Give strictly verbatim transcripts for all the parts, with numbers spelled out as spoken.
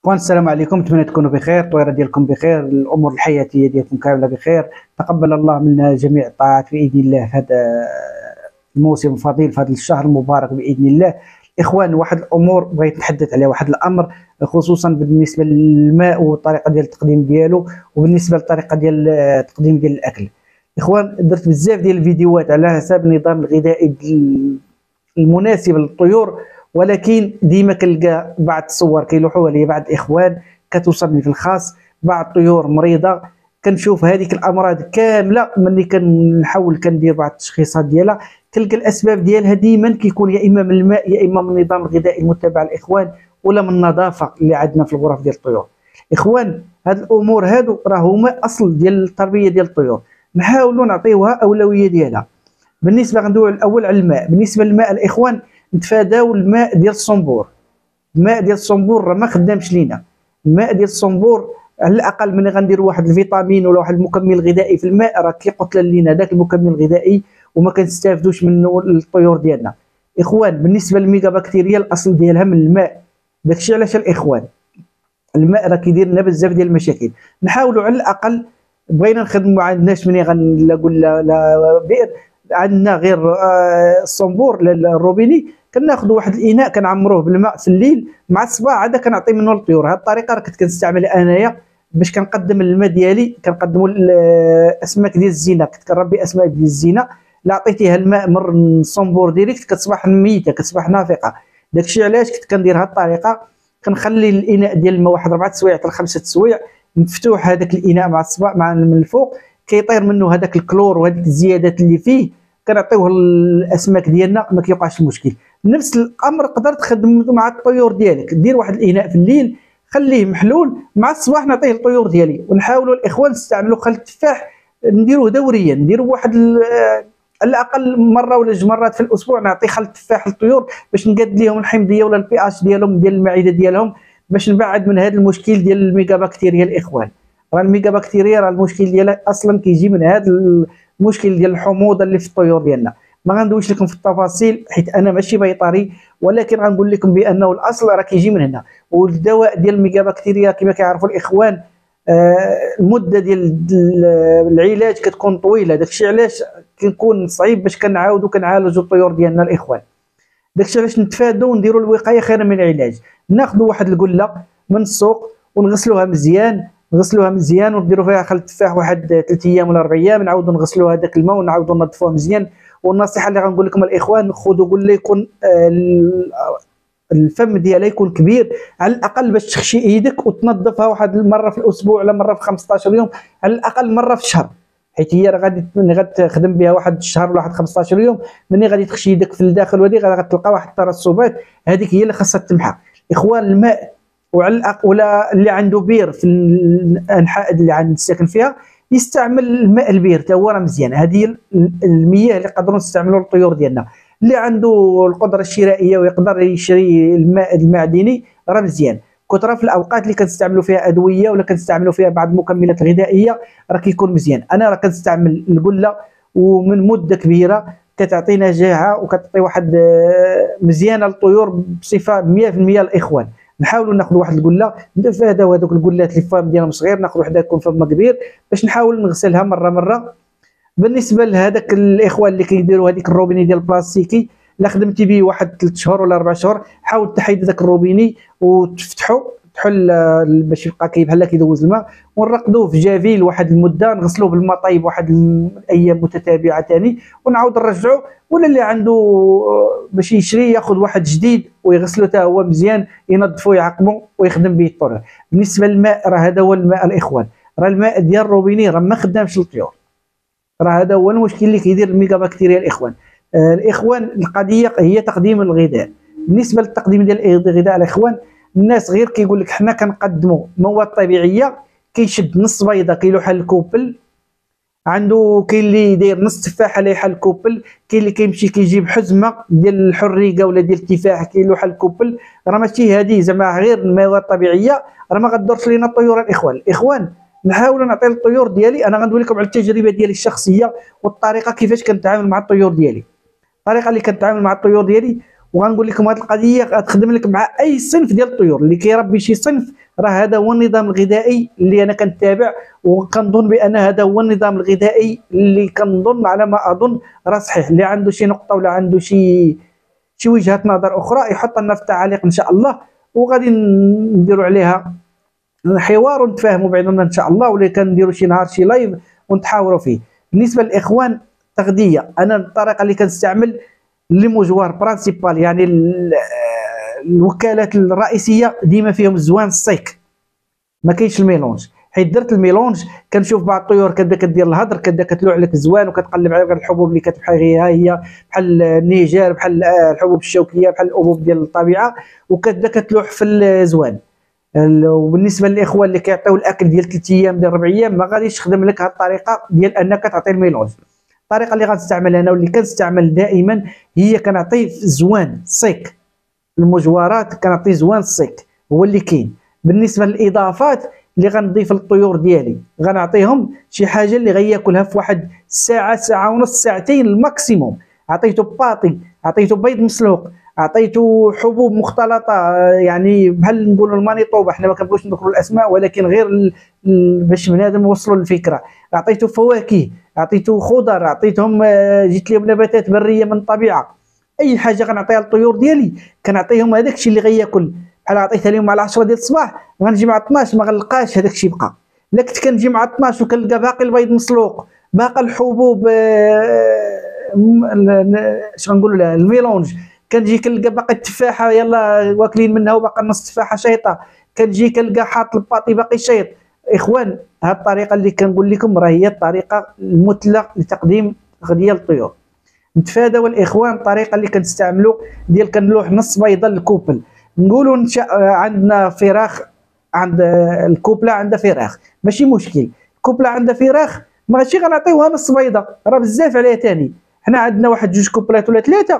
اخوان السلام عليكم، نتمنى تكونوا بخير، الطويره ديالكم بخير، الامور الحياتيه ديالكم كامله بخير. تقبل الله منا جميع الطاعات باذن الله في هذا الموسم الفضيل، في هذا الشهر المبارك باذن الله. اخوان، واحد الامور بغيت نتحدث عليها، واحد الامر خصوصا بالنسبه للماء والطريقه ديال التقديم ديالو، وبالنسبه للطريقه ديال التقديم ديال الاكل. اخوان، درت بزاف ديال الفيديوهات على حساب النظام الغذائي المناسب للطيور، ولكن ديما كنلقى بعض الصور كيلوحوها لي بعض الاخوان، كتوصلني في الخاص بعض الطيور مريضه. كنشوف هذيك الامراض كامله ملي كنحاول كندير بعض التشخيصات ديالها، كنلقى الاسباب ديالها ديما كيكون يا اما من الماء، يا اما من النظام الغذائي المتبع الاخوان، ولا من النظافه اللي عندنا في الغرف ديال الطيور. اخوان، هاد الامور هادو راه هما اصل ديال التربيه ديال الطيور، نحاولوا نعطيوها اولويه ديالها. بالنسبه غندوي الاول على الماء. بالنسبه للماء الاخوان، نتفاداو الماء ديال الصنبور. الماء ديال الصنبور راه ما خدامش لينا. الماء ديال الصنبور على الاقل ملي غنديروا واحد الفيتامين ولا واحد المكمل غذائي في الماء، راه كيقتل لينا داك المكمل الغذائي وما كنستافدوش منه الطيور ديالنا. اخوان، بالنسبه للميغا بكتيريا الاصل ديالها من الماء. داكشي علاش الاخوان الماء راه كيدير لنا بزاف ديال المشاكل. نحاولوا على الاقل، بغينا نخدموا، ما عندناش مني غنقول لا لا بئر، عندنا غير آه الصنبور الروبيني، كناخذوا واحد الاناء كنعمروه بالماء في الليل، مع الصباح عاد كنعطي منه للطيور. هذه الطريقه راه كنت كنستعملها انايا باش كنقدم الماء ديالي، كنقدموا الاسماك ديال الزينه، كنت كنربي اسماك ديال الزينه، لا عطيتيها الماء من الصنبور ديريكت كتصبح ميته، كتصبح نافقه. داكشي علاش كنت كندير هذه الطريقه، كنخلي الاناء ديال الماء واحد اربعه سوايع حتى لخمسه سوايع مفتوح، هذاك الاناء مع الصباح مع من الفوق كيطير منه هذاك الكلور وهذيك الزيادات اللي فيه، كنعطيوه للاسماك ديالنا ما كيوقعش المشكل. نفس الامر تقدر تخدم مع الطيور ديالك، دير واحد الاناء في الليل خليه محلول، مع الصباح نعطيه للطيور ديالي. ونحاولوا الاخوان نستعملوا خل التفاح، نديروه دوريا، نديروا واحد على الاقل مره ولا جوج مرات في الاسبوع نعطي خل التفاح للطيور باش نقاد لهم الحمضيه ولا البي اش ديالهم ديال المعده ديالهم، باش نبعد من هذا المشكل ديال الميغا بكتيريا. الاخوان، راه الميغا بكتيريا راه المشكل ديالها اصلا كيجي من هذا المشكل ديال الحموضه اللي في الطيور ديالنا. ما غندويش لكم في التفاصيل حيت انا ماشي بيطري، ولكن غنقول لكم بانه الاصل راه كيجي من هنا. والدواء ديال الميغا بكتيريا كما كيعرفوا الاخوان، آه المده ديال العلاج كتكون طويله، داكشي علاش كيكون صعيب باش كنعاودوا كنعالجوا الطيور ديالنا الاخوان. داكشي علاش نتفادوا ونديروا الوقايه خير من العلاج. ناخذوا واحد القله من السوق ونغسلوها مزيان، نغسلوها مزيان ونديروا فيها خل التفاح واحد ثلاث ايام ولا اربع ايام، نعاودوا نغسلوها هذاك الماء ونعاودوا ننظفوها مزيان. والنصيحه اللي غنقول لكم الاخوان، خذوا قله يكون الفم ديالها يكون كبير، على الاقل باش تخشي ايدك وتنظفها واحد مره في الاسبوع ولا مره في خمسطاش يوم، على الاقل مره في الشهر، حيت هي راه غادي غتخدم بها واحد الشهر ولا واحد خمسطاش يوم. ملي غادي تخشي يدك في الداخل ودي غتلقى واحد الترسبات، هذيك هي اللي خاصها تمحى. اخوان، الماء وعلى الأق... ولا اللي عنده بير في الانحاء اللي عند الساكن فيها يستعمل الماء البير حتى هو راه مزيان. هذه المياه اللي نقدروا نستعملوا للطيور ديالنا. اللي عنده القدره الشرائيه ويقدر يشري الماء المعدني راه مزيان. كثره في الاوقات اللي كنستعملوا فيها ادويه ولا كنستعملوا فيها بعض المكملات الغذائيه راه كيكون مزيان. انا راه كنستعمل القله ومن مده كبيره كتعطي نجاعه وكتعطي واحد مزيانه للطيور بصفه مية في المية. الاخوان، نحاولوا ناخذ واحد القله، نتفاداو هذوك القلات اللي الفم ديالهم صغير، ناخذ وحده يكون فمها كبير باش نحاول نغسلها مره مره. بالنسبه لهذاك الاخوان اللي كيديروا هذيك الروبيني ديال البلاستيكي، لا خدمتي به واحد ثلاث شهور ولا اربع شهور، حاول تحيد ذاك الروبيني وتفتحو تحل باش يبقى كي بحال كيدوز الماء، ونرقدوه في جافيل واحد المده، نغسلوه بالماء طيب واحد الايام متتابعه ثاني ونعاود نرجعوه. ولا اللي عنده باش يشري ياخذ واحد جديد ويغسلو حتى هو مزيان، ينظفو يعقمو ويخدم به الطيور. بالنسبه للماء راه هذا هو الماء الاخوان، راه الماء ديال الروبيني راه ما خدامش للطيور، راه هذا هو المشكل اللي كيدير الميغا بكتيريا. الاخوان آه الاخوان القضيه هي تقديم الغذاء. بالنسبه للتقديم ديال الغذاء الاخوان، الناس غير كيقول لك حنا كنقدموا مواد طبيعيه، كيشد نص بيضه كيلوحها الكوبل، عنده كاين اللي داير نص تفاحه لايحه الكوبل، كاين اللي كيمشي كيجيب حزمه ديال الحريقه ولا ديال التفاح كيلوحها الكوبل. راه ماشي هذه زعما غير المواد الطبيعيه، راه ما غدورش لينا الطيور. الاخوان الاخوان نحاولوا نعطي للطيور ديالي، انا غندوي لكم على التجربه ديالي الشخصيه والطريقه كيفاش كنتعامل مع الطيور ديالي. الطريقه اللي كنتعامل مع الطيور ديالي، وغنقول لكم هذه القضيه غتخدم لك مع اي صنف ديال الطيور اللي كيربي شي صنف. راه هذا هو النظام الغذائي اللي انا كنتابع، وكنظن بان هذا هو النظام الغذائي اللي كنظن على ما اظن راه صحيح. اللي عنده شي نقطه ولا عنده شي شي وجهه نظر اخرى يحط لنا في التعاليق ان شاء الله، وغادي نديروا عليها حوار ونتفاهموا بعضنا ان شاء الله، ولا كنديروا شي نهار شي لايف ونتحاوروا فيه. بالنسبه للاخوان التغذيه، انا الطريقه اللي كنستعمل لي موجوار برانسيبال، يعني الوكالات الرئيسيه ديما فيهم الزوان السيك، ما كاينش الميلونج. حيت درت الميلونج كنشوف بعض الطيور كدا كدير الهضر، كدا كتلوع لك الزوان وكتقلب على الحبوب اللي كتبحال غير هي بحال النيجر، بحال الحبوب الشوكيه، بحال الحبوب ديال الطبيعه، وكدا كتلوح في الزوان. وبالنسبه للاخوان اللي كيعطيو الاكل ديال ثلاث ايام ديال ربع ايام، ما غاديش تخدم لك هذه الطريقه ديال انك تعطي الميلونج. الطريقه اللي غنستعمل انا واللي كنستعمل دائما هي كنعطي زوان سيك. المجوارات كنعطي زوان سيك هو اللي كاين. بالنسبه للاضافات اللي غنضيف للطيور ديالي، غنعطيهم شي حاجه اللي غياكلها في واحد الساعه، ساعه ونص، ساعتين الماكسيموم. عطيته باطي، عطيته بيض مسلوق، عطيته حبوب مختلطه، يعني بحال نقولوا المانيطوبه، حنا ما كنبغيوش نذكروا الاسماء ولكن غير باش بنادم يوصلوا للفكره. عطيته فواكه، عطيته خضر، عطيتهم جيت لهم نباتات بريه من الطبيعه. اي حاجه غنعطيها للطيور ديالي كنعطيهم هذاك الشيء اللي غياكل. بحال عطيتها لهم على عشرة ديال الصباح، غنجي مع اثناش ما غنلقاش هذاك الشيء بقى. الا كنت كنجي مع اثناش وكنلقى باقي البيض مسلوق، باقي الحبوب اش غنقولوا لها الميلونج، كنجي كنلقى باقي التفاحه يلا واكلين منها وباقي نص تفاحه شيطه، كنجي كنلقى حاط الباطي باقي شيط. اخوان، هذه الطريقه اللي كنقول لكم راه هي الطريقه المثلى لتقديم تغذيه للطيور. نتفاداو الاخوان الطريقه اللي كنستعملوا ديال كنلوح نص بيضه للكوبل. نقولوا نشا عندنا فراخ، عند الكوبله عندها فراخ ماشي مشكل، الكوبله عندها فراخ ماشي غنعطيوها نص بيضه، راه بزاف عليها ثاني. حنا عندنا واحد جوج كوبلات ولا ثلاثه،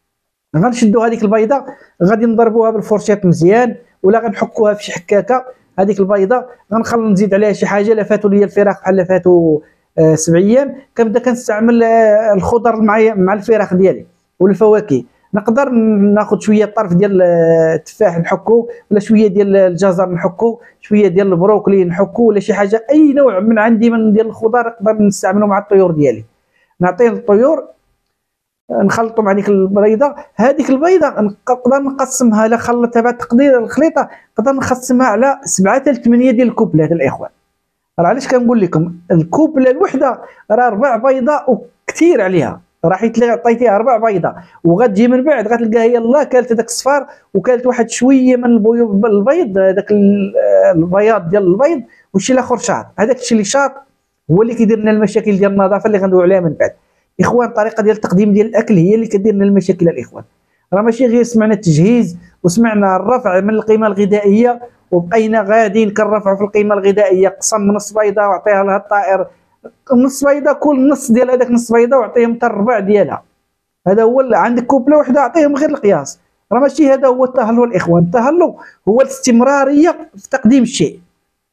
غنشدوا هذيك البيضه غادي نضربوها بالفورشيط مزيان، ولا غنحكوها في شي حكاكه. هذيك البيضه غنخلي نزيد عليها شي حاجه. لا فاتوا ليا الفراخ بحال فاتوا آه سبع ايام، كنبدا كنستعمل آه الخضر مع مع الفراخ ديالي والفواكه. نقدر ناخذ شويه طرف ديال التفاح نحكو، ولا شويه ديال الجزر نحكو، شويه ديال البروكلي نحكو، ولا شي حاجه اي نوع من عندي من ديال الخضر نقدر نستعملو مع الطيور ديالي. نعطيه للطيور، نخلطوا مع ديك البيضه. هذيك البيضه نقدر نقسمها، لا خلطتها بعد تقدير الخليطه نقدر نقسمها على سبعه حتى ثمانيه ديال الكوبلات. الاخوان، راه علاش كنقول لكم الكوبله الوحده راه ربع بيضه وكثير عليها، راه حيت عطيتيها ربع بيضه وغتجي من بعد غتلقاها يلاه كالت هذاك الصفار وكالت واحد شويه من البيض، هذاك البياض ديال البيض، والشيء الاخر شاط. هذاك الشيء اللي شاط هو اللي كيدير لنا المشاكل ديال النظافه اللي غندويو عليها من بعد. اخوان، الطريقه ديال التقديم ديال الاكل هي اللي كدير لنا المشاكل. الاخوان، راه ماشي غير سمعنا التجهيز وسمعنا الرفع من القيمه الغذائيه وبقينا غاديين كنرفعوا في القيمه الغذائيه. قسم نص بيضه وعطيها لها الطائر، نص بيضه، كل نص ديال هذاك نص بيضه وعطيهم حتى الربع ديالها. هذا هو عندك كوبله وحده عطيهم غير القياس. راه ماشي هذا هو التهلو. الاخوان، التهلو هو الاستمراريه في تقديم الشيء.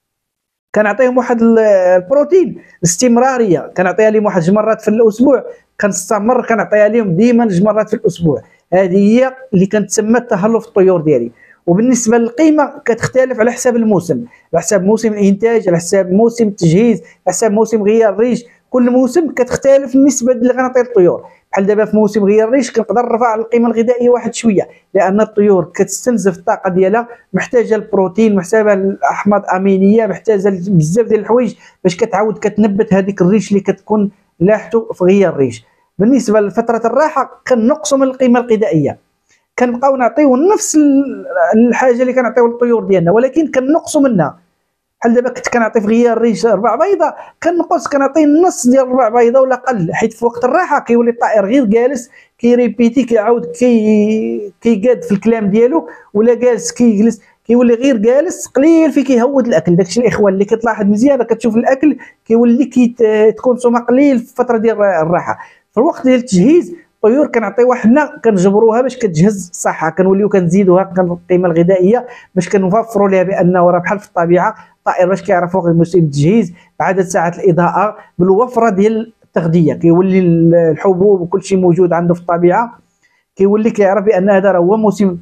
كنعطيهم واحد البروتين، الاستمراريه كنعطيها لهم واحد جوج مرات في الاسبوع، كنستمر كنعطيها لهم ديما جوج مرات في الاسبوع. هذه هي اللي كتسمى التهلو في الطيور ديالي. وبالنسبه للقيمه كتختلف على حساب الموسم، على حساب موسم الانتاج، على حساب موسم التجهيز، على حساب موسم غيار الريش. كل موسم كتختلف النسبه اللي غنعطي للطيور. بحال دابا في موسم غيار الريش كنقدر نرفع القيمه الغذائيه واحد شويه، لان الطيور كتستنزف الطاقه ديالها، محتاجه البروتين، محتاجه الاحماض امينيه، محتاجه بزاف ديال الحوايج باش كتعاود كتنبت هذيك الريش اللي كتكون لاحته في غيار الريش. بالنسبه لفتره الراحه كنقصوا من القيمه الغذائيه، كنبقاو نعطيو نفس الحاجه اللي كنعطيو للطيور ديالنا، ولكن كنقصوا منها. بحال دابا كنت كنعطي في غيار الريش ربع بيضه، كنقص كنعطي النص ديال ربع بيضه ولا قل، حيت في وقت الراحه كيولي الطائر غير جالس كيريبيتي، كيعاود كي كيقاد في الكلام ديالو، ولا جالس كيجلس كيولي غير جالس قليل في كيهود الاكل. داكشي الاخوان اللي كتلاحظ مزيان، كتشوف الاكل كيولي كيتكونسوما قليل في الفتره ديال الراحه. في الوقت ديال التجهيز الطيور كنعطيوها حنا، كنجبروها باش كتجهز صح، كنوليو كنزيدوها القيمه الغذائيه باش كنوفروا لها، بانه راه بحال في الطبيعه الطائر باش كيعرفوا غير موسم التجهيز بعدد ساعات الاضاءه بالوفره ديال التغذيه، كيولي الحبوب وكل شيء موجود عنده في الطبيعه، كيولي كيعرف بان هذا راه هو موسم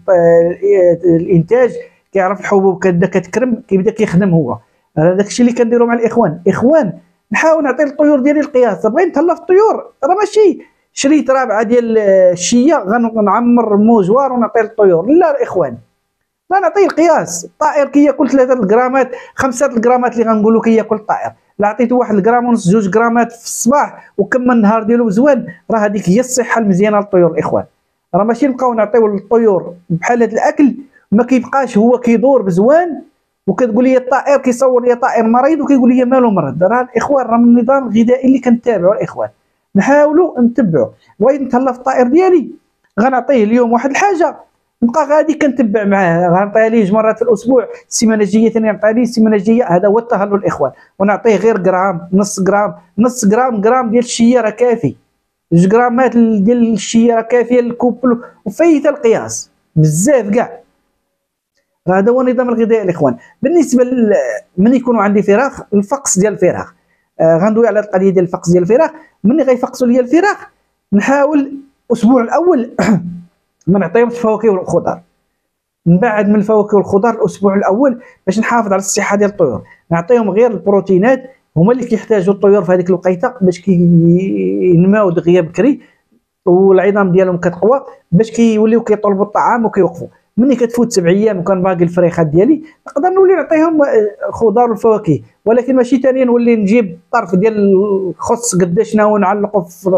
الانتاج، كيعرف الحبوب كتبدا كتكرم، كيبدا كيخدم هو. هذا داكشي اللي كنديرو مع الاخوان. اخوان نحاول نعطي للطيور ديالي القياس، بغيت نتهلا في الطيور راه ماشي شريت رابعه ديال الشيه غنعمر موجوار ونعطي للطيور، لا الاخوان، لا نعطيه القياس. الطائر كياكل ثلاثه الغرامات خمسه الغرامات اللي غنقولوا كياكل الطائر، لا عطيته واحد الغرام ونص جوج غرامات في الصباح وكمل النهار ديالو زوين، راه هذيك هي الصحه المزيانه للطيور الاخوان. راه ماشي نبقاو نعطيو للطيور بحال هذا الاكل ما كيبقاش هو كيدور بزوان وكتقول لي الطائر كيصور لي طائر مريض وكيقول لي مالو مرض. راه الاخوان راه من النظام الغذائي اللي كنتابعوا الاخوان، نحاولوا نتبعوا. بغيت نتهلا في الطائر ديالي غنعطيه اليوم واحد الحاجه نبقى غادي كنتبع معاه، غنعطيها ليه جوج مرات في الاسبوع، السيمانه الجايه ثاني نعطيها ليه، السيمانه الجايه. هذا هو التهلل الاخوان. ونعطيه غير غرام نص غرام نص غرام غرام ديال الشيه راه كافي، جوج غرامات ديال الشيه راه كافيه للكوب وفايته القياس بزاف كاع. هذا هو النظام الغذائي الاخوان. بالنسبه من يكونوا عندي فراخ، الفقس ديال الفراخ، آه غندوي على القضيه ديال الفقس ديال الفراخ. ملي غيفقسوا لي الفراخ نحاول الاسبوع الاول ما نعطيهمش الفواكه والخضر، نبعد من الفواكه والخضر الاسبوع الاول باش نحافظ على الصحه ديال الطيور. نعطيهم غير البروتينات، هما اللي كيحتاجوا الطيور في هذيك الوقيته باش كينماو دغيا بكري والعظام ديالهم كتقوى، باش كيوليو كيطلبوا الطعام وكيوقفوا. ملي كتفوت سبع ايام وكان باقي الفريخات ديالي نقدر نولي نعطيهم الخضر والفواكه، ولكن ماشي ثاني نولي نجيب الطرف ديال الخص قداشنا ونعلقه في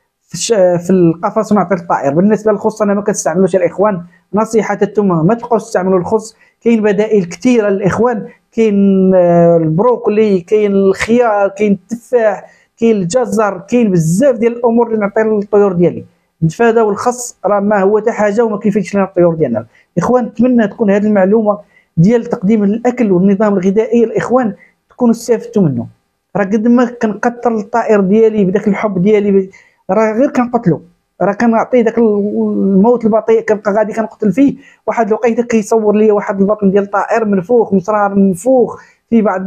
في القفص ونعطي الطائر. بالنسبه للخص انا ما كنستعملوش الاخوان، نصيحه التوما ما تبقاوش تستعملوا الخص، كاين بدائل كثيره للاخوان، كاين البروكلي، كاين الخيار، كاين التفاح، كاين الجزر، كاين بزاف ديال الامور اللي نعطي للطيور ديالي. نتفاداو الخص راه ما هو حتى حاجه وما كيفيدش لنا الطيور ديالنا. اخوان نتمنى تكون هذه المعلومه ديال تقديم الاكل والنظام الغذائي الاخوان تكونوا استفدتوا منه. راه قد ما كنقتل الطائر ديالي بداك الحب ديالي راه غير كنقتلو، راه كنعطيه داك الموت البطيء كنبقى غادي كنقتل فيه. واحد الوقيته كيصور لي واحد البطن ديال الطائر منفوخ مصرار منفوخ فيه بعض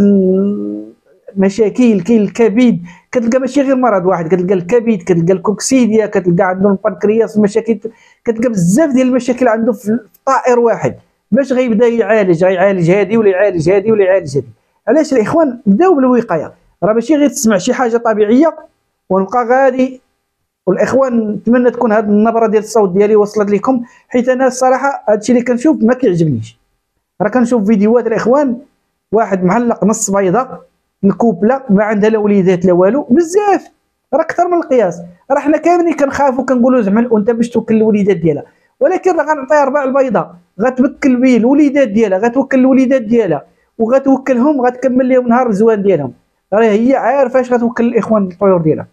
المشاكل، كاين الكبد، كتلقى ماشي غير مرض واحد، كتلقى الكبد، كتلقى الكوكسيديا، كتلقى عنده البنكرياس، المشاكل، كتلقى بزاف ديال المشاكل عنده في طائر واحد. باش غيبدا يعالج، غيعالج هادي ولا يعالج هادي ولا يعالج هادي. علاش الاخوان بداو بالوقايه؟ راه ماشي غير تسمع شي حاجه طبيعيه ونبقى غادي. والاخوان نتمنى تكون هذه النبره ديال الصوت ديالي وصلت لكم، حيت انا الصراحه هادشي اللي كنشوف ما كيعجبنيش. راه كنشوف فيديوهات الاخوان واحد معلق نص بيضه الكوبله ما عندها لا وليدات لا والو، بزاف راه اكثر من القياس. راه حنا كاملين كنخافوا كنقولوا زعما الانثى باش توكل الوليدات ديالها، ولكن راه غنعطيها ربع البيضه غتبكل بيه الوليدات ديالها، غتوكل الوليدات ديالها وغتوكلهم غتكمل لهم نهار الزوان ديالهم. راه هي عارفه اش غتوكل الاخوان الطيور ديالها.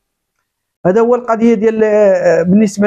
هذا هو القضيه ديال بالنسبه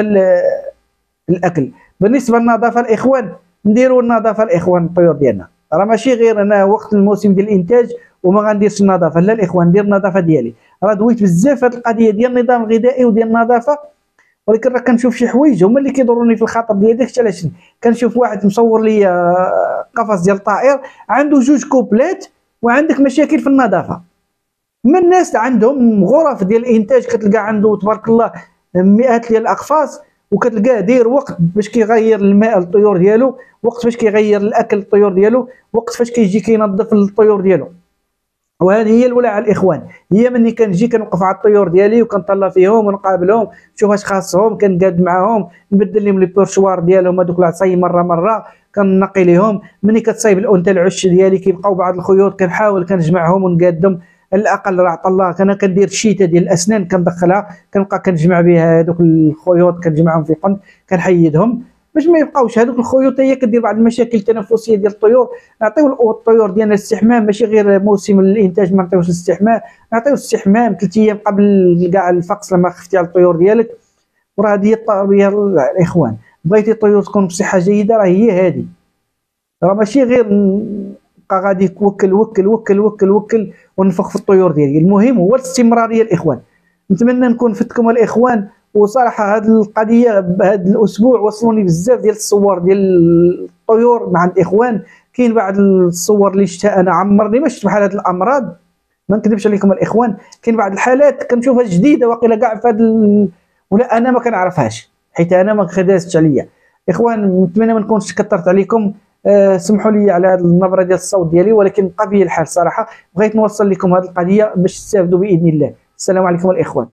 للاكل. بالنسبه للنظافه الاخوان نديروا النظافه الاخوان الطيور ديالنا، راه ماشي غير انا وقت الموسم ديال الانتاج وما غنديرش النظافه، لا الاخوان ندير النظافه ديالي. راه دويت بزاف هذه القضيه ديال النظام الغذائي وديال النظافه، ولكن راه كنشوف شي حوايج هما اللي كيضروني في الخاطر ديالي. داكشي علاش كنشوف واحد مصور لي قفص ديال الطائر عنده جوج كوبلات وعندك مشاكل في النظافه. من الناس عندهم غرف ديال الانتاج كتلقى عنده تبارك الله مئات ديال الاقفاص، وكتلقاه داير وقت باش كيغير الماء للطيور ديالو، وقت باش كيغير الاكل للطيور ديالو، وقت فاش كيجي كينظف للطيور ديالو. وهذه هي الولاعه الاخوان، هي مني كنجي كنوقف على الطيور ديالي وكنطلع فيهم ونقابلهم نشوف اش خاصهم، كنقاد معاهم، نبدل لهم لي بورشوار ديالهم هذوك العصاي مره مره كنقي لهم. مني كتصايب الانثى العش ديالي كيبقاو بعض الخيوط كنحاول كنجمعهم ونقادهم. على الاقل راه عطا الله انا كندير الشيته ديال الاسنان كندخلها كنبقى كنجمع بها هذوك الخيوط كنجمعهم في قند كنحيدهم باش ما يبقاوش هذوك الخيوط هي كدير بعض المشاكل التنفسيه ديال الطيور. نعطيو الطيور ديالنا الاستحمام، ماشي غير موسم الانتاج ما نعطيوش الاستحمام، نعطيو الاستحمام ثلاث ايام قبل كاع الفقس لما خفتي على الطيور ديالك. وراه هذه هي التربيه الاخوان. بغيتي الطيور تكون بصحه جيده راه هي هذه، راه ماشي غير بقى غادي وكل وكل وكل وكل وكل ونفخ في الطيور ديالي. المهم هو الاستمراريه الاخوان. نتمنى نكون فدتكم الاخوان، وصراحه هذه القضيه بهذا الاسبوع وصلوني بزاف ديال الصور ديال الطيور مع الاخوان. كاين بعض الصور اللي شفتها انا عمرني ما شفت بحال هذه الامراض، ما نكذبش عليكم الاخوان. كاين بعض الحالات كنشوفها جديده واقيلا كاع في هذا ال... ولا انا ما كنعرفهاش. حيت انا ما خدازتش عليا. اخوان نتمنى ما نكونش كثرت عليكم، أه سمحوا لي على هذه النبره ديال الصوت ديالي، ولكن بقى بي الحال صراحه بغيت نوصل لكم هذه القضيه باش تستافدوا باذن الله. السلام عليكم الاخوان.